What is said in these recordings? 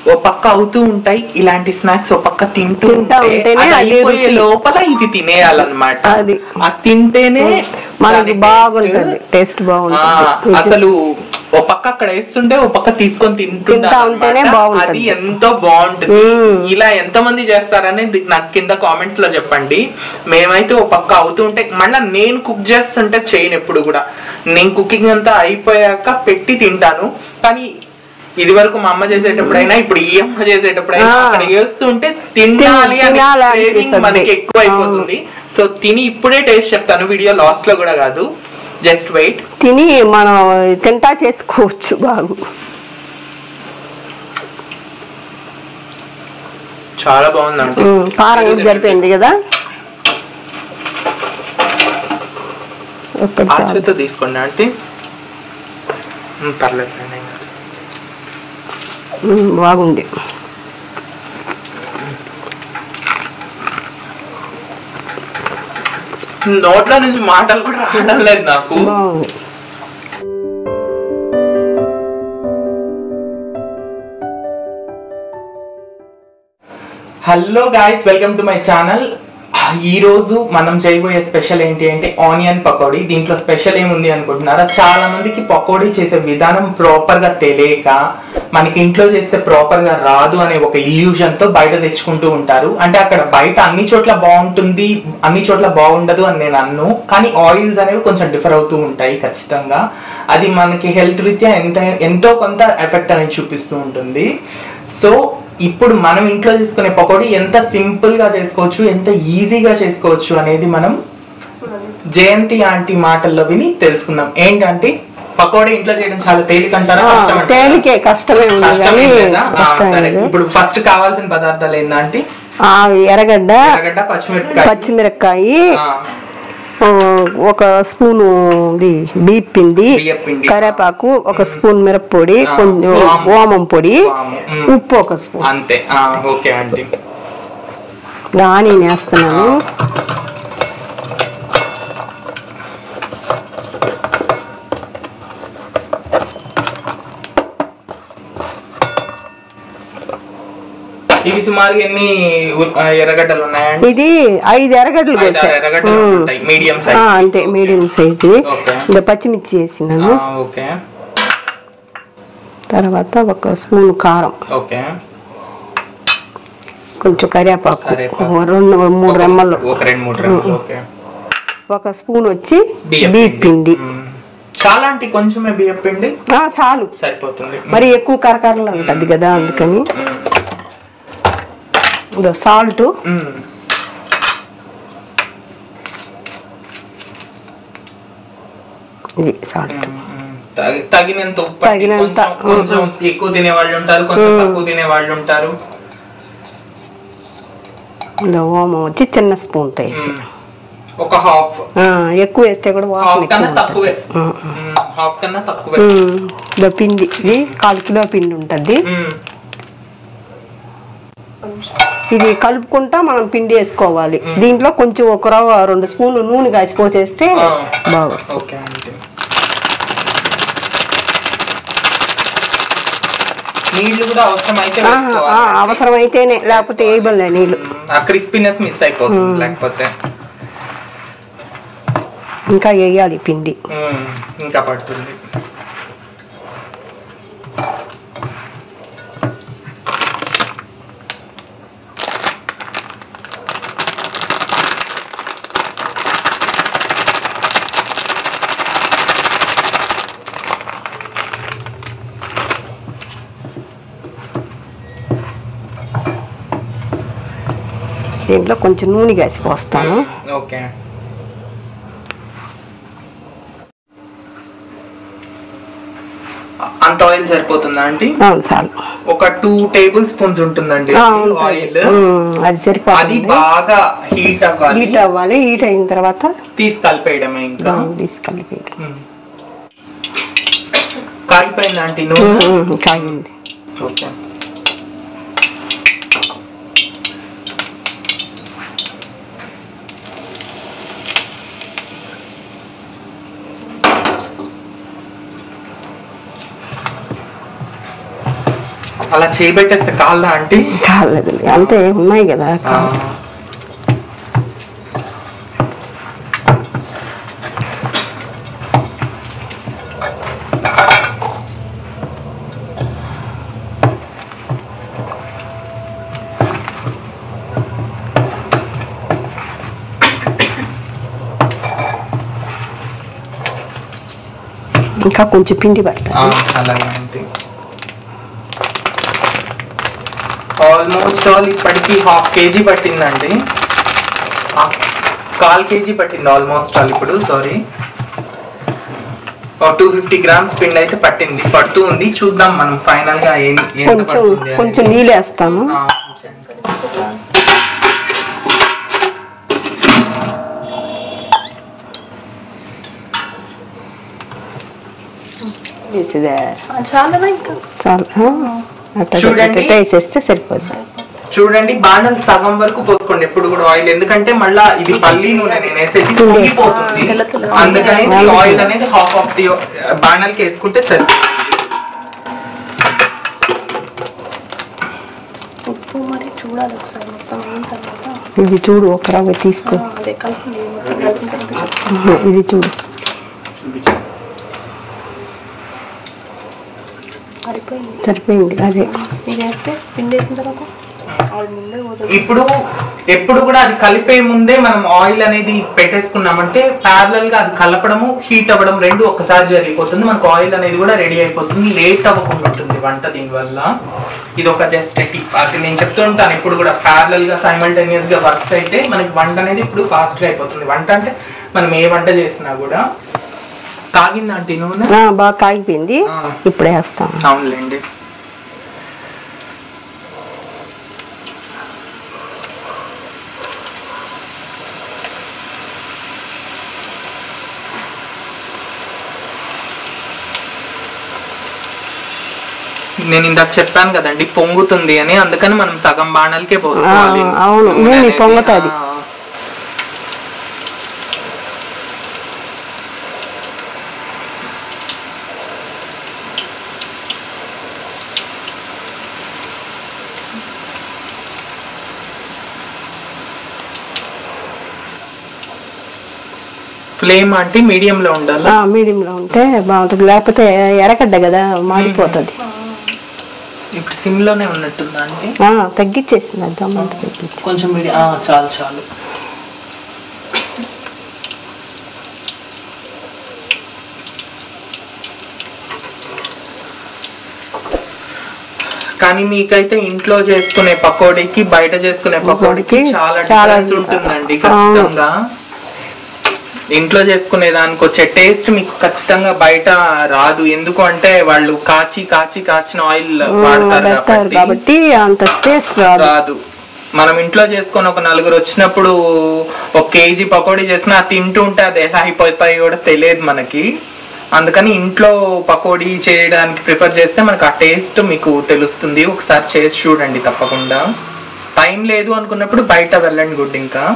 ఓ పక్క అవుతూ ఉంటాయి ఇలాంటి స్నాక్స్, ఓ పక్క తింటూ ఉంటే లోపల ఇది తినేయాలన్నమాట. అది తింటేనే మనకి బాగుంటుంది, టేస్ట్ బాగుంటుంది. అసలు ఓ పక్క అక్కడ వేస్తుంటే ఓ పక్క తీసుకొని తింటుంటే అది ఎంతో బాగుంటుంది. ఇలా ఎంత మంది చేస్తారనేది నాకు కింద కామెంట్స్ లో చెప్పండి. మేమైతే ఓ పక్క అవుతూ ఉంటే, మళ్ళీ నేను కుక్ చేస్తుంటే చేయను ఎప్పుడు కూడా. నేను కుకింగ్ అంతా అయిపోయాక పెట్టి తింటాను. కానీ ఇది వరకు మా అమ్మ చేసేటప్పుడైనా, ఇప్పుడు ఈ అమ్మ చేసేటప్పుడైనా అక్కడ చేస్తుంటే తినాలి అని మనకి ఎక్కువ అయిపోతుంది. సో తిని ఇప్పుడే టేస్ట్ చెప్తాను, వీడియో లాస్ట్ లో కూడా కాదు. Just wait. తిని మనం తింటా చేసుకోవచ్చు. బాగు చాలా బాగుందండి, కారం జరిపోయింది కదా. చేత తీసుకోండి అంటే పర్లేదు, బాగుంది. నోట్లో నుంచి మాటలు కూడా రావడం లేదు నాకు. Hello guys, welcome to my channel. ఈ రోజు మనం చేయబోయే స్పెషల్ ఏంటి అంటే ఆనియన్ పకోడీ. దీంట్లో స్పెషల్ ఏముంది అనుకుంటున్నారా? చాలా మందికి పకోడీ చేసే విధానం ప్రాపర్ గా తెలియక, మనకి ఇంట్లో చేస్తే ప్రాపర్ గా రాదు అనే ఒక ఇల్యూజన్ తో బయట తెచ్చుకుంటూ ఉంటారు. అంటే అక్కడ బయట అన్ని చోట్ల బాగుంటుంది, అన్ని చోట్ల బాగుండదు అని నేను అన్ను. కానీ ఆయిల్స్ అనేవి కొంచెం డిఫర్ అవుతూ ఉంటాయి ఖచ్చితంగా. అది మనకి హెల్త్ రీత్యా ఎంతో కొంత ఎఫెక్ట్ అనేది చూపిస్తూ ఉంటుంది. సో ఇప్పుడు మనం ఇంట్లో చేసుకునే పకోడీ ఎంత సింపుల్ గా చేసుకోవచ్చు, ఎంత ఈజీగా చేసుకోవచ్చు అనేది మనం జయంతి ఆంటీ మాటల్లో విని తెలుసుకుందాం. ఏంటంటే పకోడీ ఇంట్లో చేయడం చాలా తేలిక అంటారా? తేలికే, కష్టమే. ఇప్పుడు ఫస్ట్ కావాల్సిన పదార్థాలు ఏంటంటే ఎర్రగడ్డ, పచ్చిమిరపకాయ, ఒక స్పూను బియ్యం పిండి, కరివేపాకు, ఒక స్పూన్ మిరప్పొడి, కొంచెం ఓమం పొడి, ఉప్పు ఒక స్పూన్, అంతే. Okay aunty. ఆనియన్ వేస్తున్నాను. ఇవి సుమారు ఎన్ని ఎర్రగడ్డలు ఉన్నాయండి? ఇది 5 ఎర్రగడ్డలు మీడియం సైజ్, అంతే మీడియం సైజు. ఇంకా పచ్చిమిర్చి వేసినాను. తర్వాత ఒక స్పూన్ కారం, కొంచెం కరివేపాకు, 2-3 రెమ్మలు, ఒక స్పూన్ వచ్చి బియ్యం పిండి. చాలా అంటే కొంచెమే బియ్యం పిండి చాలు, సరిపోతుంది. మరి ఎక్కువ కరకరలు ఉంటుంది కదా, అందుకని. సాల్ట్, ఇది సాల్ట్ తగినంత ఉప్పు. కొంచెం ఎక్కువ తినే వాళ్ళు ఉంటారు, కొంచెం తక్కువ తినే వాళ్ళు ఉంటారు. ఓమం వచ్చి చిన్న స్పూన్ తో వేసి ఒక హాఫ్. ఎక్కువ వేస్తే కూడా తక్కువే, హాఫ్ కన్నా తక్కువే. పిండి 1/4 కిలో పిండి ఉంటుంది. ఇది కలుపుకుంటా మనం పిండి వేసుకోవాలి. దీంట్లో కొంచెం 1-2 స్పూన్లు నూనె కాసి పోసేస్తే బాగా. నీళ్లు కూడా అవసరమైతేనే, లేకపోతే వేయబడలే నీళ్లు. క్రిస్పీనెస్ మిస్ అయిపోతుంది లేకపోతే. ఇంకా వేయాలి పిండి, ఇంకా పడుతుంది. దీంట్లో కొంచెం నూనె కాసి పోస్తాను. ఓకే. అంత ఆయిల్ సరిపోతుందా ఆంటీ? చాలు. ఒక 2 టేబుల్ స్పూన్స్ ఉంటుందండి ఆయిల్. అది సరిపోతుంది. అది బాగా హీట్ అవ్వాలి. హీట్ అయిన తర్వాత తీసి కలిపేయడమే. ఇంకా కాగిపోయింది ఆంటీ? కాగింది. ఓకే. అలా చేయబెట్టేస్తే కాళ్ళ అంటే కాలేదు అంతే ఉన్నాయి కదా. ఇంకా కొంచెం పిండి పడతాను. అలాగే అంటే ఆల్మోస్ట్ ఆల్ ఇప్పటికి 1/2 kg పట్టిందండి, 1/4 kg పట్టింది ఆల్మోస్ట్ ఆల్. ఇప్పుడు సారీ 250 grams పిండి అయితే పట్టింది, పడుతూ ఉంది. చూద్దాం మనం ఫైనల్ గా కొంచెం నీళ్ళు వేస్తాము. వేసేస్తే సరిపోతుంది. చూడండి బాణలు సగం వరకు పోసుకోండి ఎప్పుడు కూడా ఆయిల్, ఎందుకంటే మళ్ళా ఇది పల్లి నూనె నేను వేసేది పొంగిపోతుంది, అందుకని ఆయిల్ అనేది 1/2 of the బాణాలకి వేసుకుంటే సరిపోతుంది. ఇది చూడు ఒక రవ్వ తీసుకో, ఇది చూడు సరిపోయింది. అదే ఇప్పుడు ఎప్పుడు కూడా అది కలిపే ముందే మనం ఆయిల్ అనేది పెట్టేసుకున్నామంటే ప్యారలల్ గా అది కలపడము హీట్ అవ్వడం రెండు ఒక్కసారి జరిగిపోతుంది, మనకు ఆయిల్ అనేది కూడా రెడీ అయిపోతుంది, లేట్ అవ్వకుండా ఉంటుంది వంట. దీనివల్ల ఇది ఒక జస్ట్ టిప్, అది నేను చెప్తూ ఉంటాను ఎప్పుడు కూడా ప్యారలల్ గా సైమల్టేనియస్ గా వర్క్స్ అయితే మనకి వంట అనేది ఇప్పుడు ఫాస్ట్ గా అయిపోతుంది. వంట అంటే మనం ఏ వంట చేసినా కూడా. కాగిందంటే నూనె బాగా కాగిపోయింది, ఇప్పుడు వేస్తాం. అవునులేండి. నేను ఇందాక చెప్పాను కదండి పొంగుతుంది అని, అందుకని మనం సగం బాణాలకే పోసుకోవాలి. అవును నూనె పొంగుతుంది. ఫ్లేమ్ అంటే మీడియం లో ఉండాలి, మీడియం లో ఉంటే బాగుంటుంది, లేకపోతే ఎరగడ్డ కదా మాడిపోతుంది. ఇప్పుడు సిమ్ లోనే ఉన్నట్టుందా అంటే తగ్గించేసింది అద్దమ్మంట, తగ్గించి కొంచెం చాలు చాలు. కానీ మీకైతే ఇంట్లో చేసుకునే పకోడీకి బయట చేసుకునే పకోడీకి చాలా డిఫరెన్స్ ఉంటుందండి ఖచ్చితంగా. ఇంట్లో చేసుకునే దానికి వచ్చే టేస్ట్ మీకు ఖచ్చితంగా బయట రాదు, ఎందుకు అంటే వాళ్ళు కాచిన ఆయిల్ వాడతారు కాబట్టి అంత టేస్ట్ రాదు. మనం ఇంట్లో చేసుకొని ఒక 4 వచ్చినప్పుడు 1 kg పకోడీ చేసినా తింటూ ఉంటే అది ఎలా అయిపోతాయి కూడా తెలియదు మనకి. అందుకని ఇంట్లో పకోడీ చేయడానికి ప్రిఫర్ చేస్తే మనకు ఆ టేస్ట్ మీకు తెలుస్తుంది. ఒకసారి చేసి చూడండి తప్పకుండా. టైం లేదు అనుకున్నప్పుడు బయట వెళ్ళండి గుడ్. ఇంకా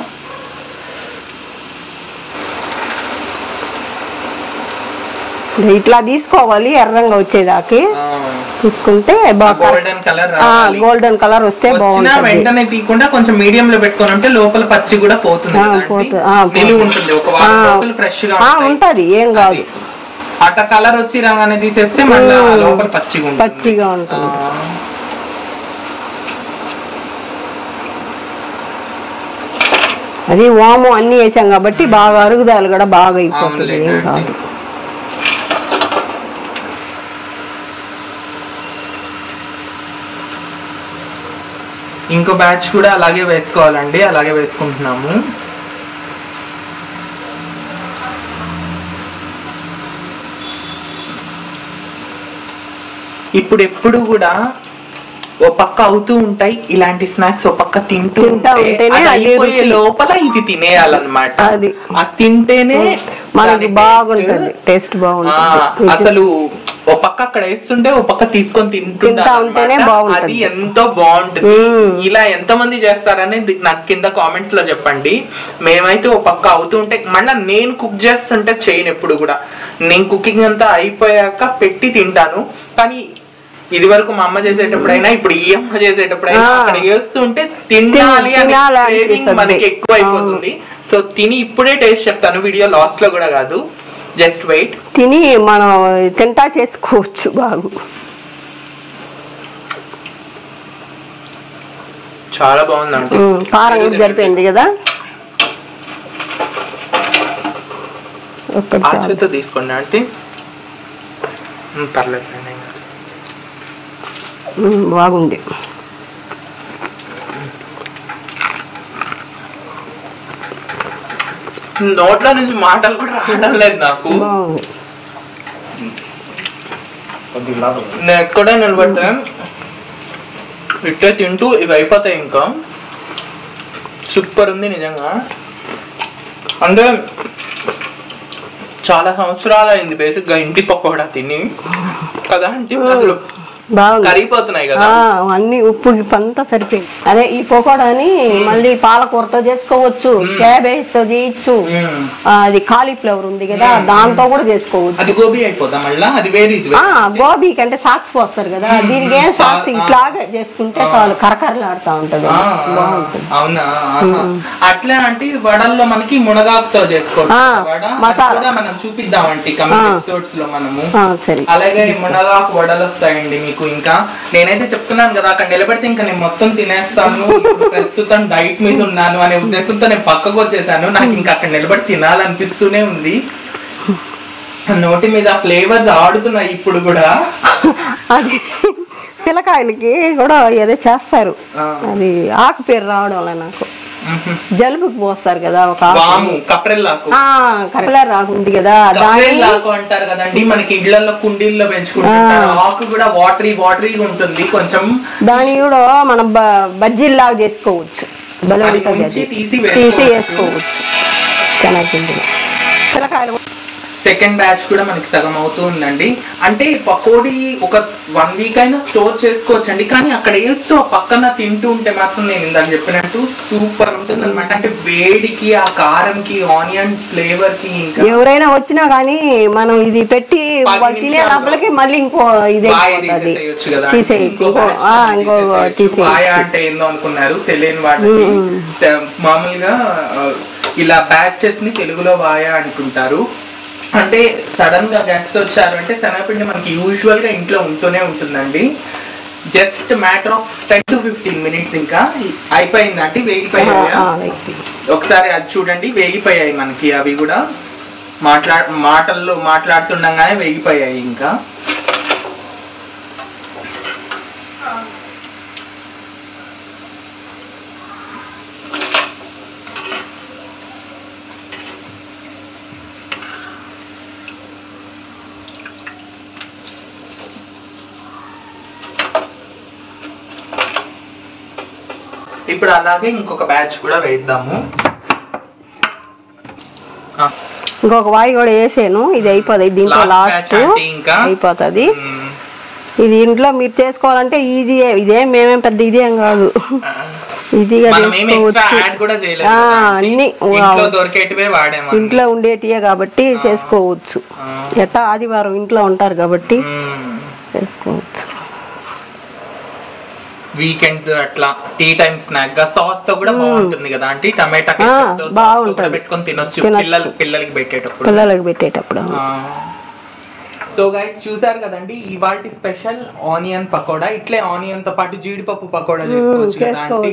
ఇట్లా తీసుకోవాలి, ఎర్రంగా వచ్చేదాకి తీసుకుంటే గోల్డెన్ కలర్ వస్తే బాగుంటుంది. వెంటనే తీయకుండా కొంచెం మీడియం లో పెట్టుకొని ఉంటే లోపల పచ్చి కూడా పోతుంది, ఫ్రెష్ గా ఉంటది, ఏం కాదు. అట్లా కలర్ వచ్చి రాగానే తీసేస్తే మళ్ళీ లోపల పచ్చిగా ఉంటుంది. అది వాము అన్ని వేసాం కాబట్టి బాగా అరుగుదల కూడా బాగా అయిపోతుంది, ఏం కాదు. ఇంకో బ్యాచ్ కూడా అలాగే వేసుకోవాలండి, అలాగే వేసుకుంటున్నాము. ఇప్పుడు ఎప్పుడు కూడా ఓ పక్క అవుతూ ఉంటాయి ఇలాంటి స్నాక్స్, ఓ పక్క తింటూ ఉంటే లోపల ఇది తినేయాలన్నమాట. అది తింటేనే మనకి బాగుంటుంది, టేస్ట్ బాగుంటుంది. అసలు ఓ పక్క అక్కడ వేస్తుంటే ఓ పక్క తీసుకొని తింటుంటే అది ఎంతో బాగుంటుంది. ఇలా ఎంత మంది చేస్తారనేది నాకు కింద కామెంట్స్ లో చెప్పండి. మేమైతే ఓ పక్క అవుతూ ఉంటే మళ్ళీ నేను కుక్ చేస్తుంటే చేయను ఎప్పుడు కూడా. నేను కుకింగ్ అంతా అయిపోయాక పెట్టి తింటాను, కానీ ఇది వరకు మా అమ్మ చేసేటప్పుడైనా ఇప్పుడు ఈ అమ్మ చేసేటప్పుడైనా అక్కడ చేస్తుంటే తినాలి అని మనకి ఎక్కువ అయిపోతుంది. సో తిని ఇప్పుడే టేస్ట్ చెప్తాను, వీడియో లాస్ట్ లో కూడా కాదు, జస్ట్ వెయిట్. తిని మనం తింటా చేసుకోవచ్చు బాగు. చాలా బాగుందండి, కారం జరిపోయింది కదా. చేత తీసుకోండి అంటే పర్లేదు, బాగుంది. నోట్లో నుంచి మాటలు కూడా రావడం లేదు నాకు. నేను ఎక్కడే నిలబడితే ఇట్టే తింటూ ఇవి అయిపోతాయి. ఇంకా సూపర్ ఉంది నిజంగా. అంటే చాలా సంవత్సరాలు అయింది బేసిక్ గా ఇంటి పకోడా తిని కదా. అంటే అసలు కరిగిపోతున్నాయి కదా అన్ని, ఉప్పు అంతా సరిపోయింది. అదే ఈ పకోడాని మళ్ళీ పాలకూరతో చేసుకోవచ్చు, క్యాబేజ్ తో చేయొచ్చు, అది కాలీఫ్లవర్ ఉంది కదా దాంతో కూడా చేసుకోవచ్చు. అది గోబీ అయిపోదా మళ్ళీ, అది వేరే. గోబీ కంటే సాక్స్ పోస్తారు కదా, దీనికి ఏం సాక్స్ ఇట్లాగా చేసుకుంటే చాలు, కరకరలాడుతూ ఉంటది, బాగుంటుంది. అవునా, అట్లా అంటే వడల్లో మనకి మునగాకుతో చేసుకోవచ్చు. మసాలా మనం చూపిద్దామంటే కమింగ్ ఎపిసోడ్స్ లో మనము. అలాగే మునగాకు వడలు వస్తాయండి మీకు. ఇంకా నేనైతే చెప్తున్నాను కదా, అక్కడ నిలబెడితే ఇంకా నేను మొత్తం తినేస్తాను, ప్రస్తుతం డైట్ మీద ఉన్నాను అనే ఉద్దేశంతో నేను పక్కకు వచ్చేసాను. నాకు ఇంకా అక్కడ నిలబడి తినాలనిపిస్తూనే ఉంది. నోటి మీద ఫ్లేవర్స్ ఆడుతున్నాయి ఇప్పుడు కూడా. అది పిల్లకాయలకి కూడా ఏదో చేస్తారు, అది ఆకు పేరు రావడం వల్ల నాకు జలుబుకి పోస్తారు కదా, ఒక కప్రెల్లాకు ఉంది కదా, దానిలాకు అంటారు కదండి మనకి ఇళ్లలో కుండీల్లో పెంచుకుంటారు. ఆకు కూడా వాటరీ వాటరీగా ఉంటుంది కొంచెం. దాని కూడా మనం బజ్జీల్లాగా చేసుకోవచ్చు, తీసి వేసుకోవచ్చు చెనగపిండిలో. పిల్లకాయలు సెకండ్ బ్యాచ్ కూడా మనకి సగం అవుతూ ఉందండి. అంటే పకోడీ ఒక 1 వీక్ అయినా స్టోర్ చేసుకోవచ్చు అండి, కానీ అక్కడ వేస్తూ పక్కన తింటూ ఉంటే మాత్రం నేను ఇందాక చెప్పినట్టు సూపర్ ఉంటుంది అనమాట. అంటే వేడికి, ఆ కారంకి, ఆనియన్ ఫ్లేవర్ కి, ఇంకా ఎవరైనా వచ్చినా కానీ మనం ఇది పెట్టి తినే లోపలికి మళ్ళీ ఇంకో ఇదే తీసేయచ్చు కదా. వాయా అంటే ఏందో అనుకున్నారు తెలియని వాళ్ళకి, మామూలుగా ఇలా బ్యాచెస్ ని తెలుగులో వాయా అనుకుంటారు. అంటే సడన్ గా గెస్ట్ వచ్చారు అంటే శనగపిండి మనకి యూజువల్ గా ఇంట్లో ఉంటూనే ఉంటుందండి. Just matter of 10 to 15 minutes ఇంకా అయిపోయింది అంటే వేగిపోయాయి. ఒకసారి అది చూడండి, వేగిపోయాయి మనకి. అవి కూడా మాటల్లో మాట్లాడుతుండగానే వేగిపోయాయి. ఇంకా ఇప్పుడు అలాగే ఇంకొక బ్యాచ్ కూడా వేద్దాము. ఇంకొక వాయి కూడా వేసాను, ఇది అయిపోతుంది దీంట్లో లాస్ట్ అయిపోతుంది. ఇది ఇంట్లో మీరు చేసుకోవాలంటే ఈజీయే, ఇదేం మేమేం పెద్ద ఇదేం కాదు, ఈజీగా అన్ని ఇంట్లో ఉండేటివే కాబట్టి చేసుకోవచ్చు. ఎట్టా ఆదివారం ఇంట్లో ఉంటారు కాబట్టి చేసుకోవచ్చు. వీకెండ్స్ అట్లా టీ టైమ్ స్నాక్ గా సాస్ తో కూడా బాగుంటుంది కదా అంటే టమాటా బాగుంటుంది, పెట్టుకొని తినొచ్చు పిల్లలకి పెట్టేటప్పుడు. సో గైస్ చూసారు కదండి ఇవాల్టి స్పెషల్ ఆనియన్ పకోడా. ఇట్లే ఆనియన్ తో పాటు జీడిపప్పు పకోడా చేసుకోవచ్చు కదా అంటే.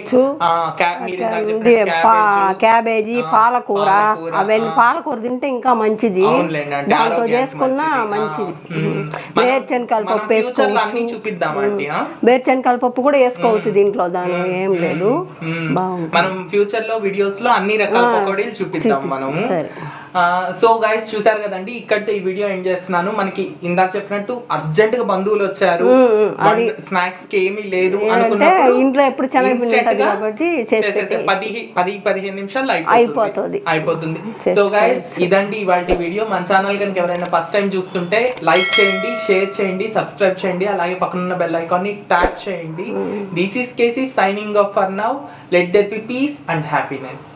క్యాబేజీ, పాలకూర, అవన్నీ పాలకూర తింటే ఇంకా మంచిది, దాంతో చేసుకున్నా మంచిది. వేరుశనగల పప్పు వేసుకోవచ్చు, వేరుశనగల పప్పు కూడా వేసుకోవచ్చు దీంట్లో, దాని ఏం లేదు. మనం ఫ్యూచర్ లో వీడియోస్ లో అన్ని రకాల పకోడీలు చూపిద్దాం మనము. సో గైస్ చూసారు కదండి, ఇక్కడితో ఈ వీడియో ఎండ్ చేస్తున్నాను. మనకి ఇందాక చెప్పినట్టు అర్జెంట్ గా బంధువులు వచ్చారు, స్నాక్స్ కి ఏమీ లేదు అనుకున్నప్పుడు ఇంట్లో ఎప్పుడు 10-15 నిమిషాలు అయిపోతుంది. సో గైస్ ఇదండి ఇవాల్టి వీడియో. మన ఛానల్ కనుక ఎవరైనా ఫస్ట్ టైం చూస్తుంటే లైక్ చేయండి, షేర్ చేయండి, సబ్స్క్రైబ్ చేయండి, అలాగే పక్కన బెల్ ఐకాన్ ని ట్యాప్ చేయండి. This is KC signing off for now. Let there be peace and happiness.